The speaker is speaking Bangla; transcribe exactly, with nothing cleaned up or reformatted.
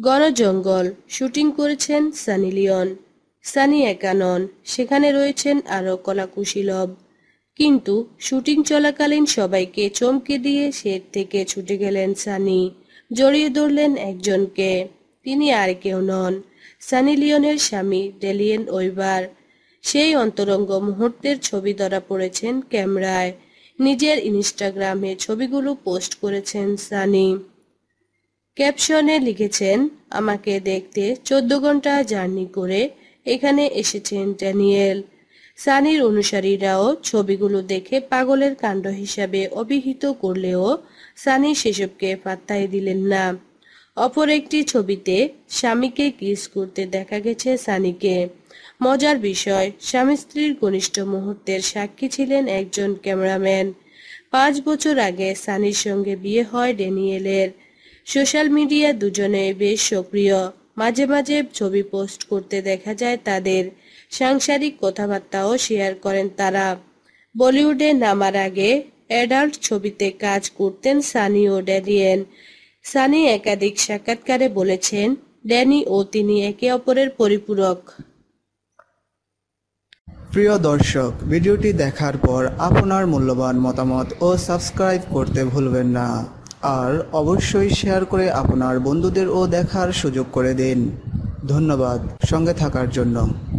গণজঙ্গল শুটিং করেছেন সানি লিওন। সানি একা নন, সেখানে রয়েছেন আরও কলাকুশীলব। কিন্তু শুটিং চলাকালীন সবাইকে চমকে দিয়ে সেট থেকে ছুটে গেলেন সানি। জড়িয়ে ধরলেন একজনকে। তিনি আর কেউ নন, সানি লিওনের স্বামী ডেলিয়েন ওয়েবার। সেই অন্তরঙ্গ মুহূর্তের ছবি ধরা পড়েছেন ক্যামেরায়। নিজের ইনস্টাগ্রামে ছবিগুলো পোস্ট করেছেন সানি। ক্যাপশনে লিখেছেন, আমাকে দেখতে চোদ্দ ঘন্টা জার্নি করে এখানে এসেছেন ড্যানিয়েল। সানির অনুসারীরাও ছবিগুলো দেখে পাগলের কাণ্ড হিসাবে অভিহিত করলেও সানি সেসবকে পাত্তাই দিলেন না। অপর একটি ছবিতে স্বামীকে কিস করতে দেখা গেছে সানিকে। মজার বিষয়, স্বামী স্ত্রীর ঘনিষ্ঠ মুহূর্তের সাক্ষী ছিলেন একজন ক্যামেরাম্যান। পাঁচ বছর আগে সানির সঙ্গে বিয়ে হয় ড্যানিয়েলের। সোশ্যাল মিডিয়া দুজনেই বেশ সক্রিয়। মাঝে মাঝে ছবি পোস্ট করতে দেখা যায় তাদের। সাংসারিক কথাবার্তাও শেয়ার করেন তারা। বলিউডে নামার আগে অ্যাডাল্ট ছবিতে কাজ করতেন সানি ও ড্যানিয়েল। সানি একাধিক সাক্ষাৎকারে বলেছেন, ড্যানি ও তিনি একে অপরের পরিপূরক। প্রিয় দর্শক, ভিডিওটি দেখার পর আপনার মূল্যবান মতামত ও সাবস্ক্রাইব করতে ভুলবেন না। আর অবশ্যই শেয়ার করে আপনার বন্ধুদেরও দেখার সুযোগ করে দিন। ধন্যবাদ সঙ্গে থাকার জন্য।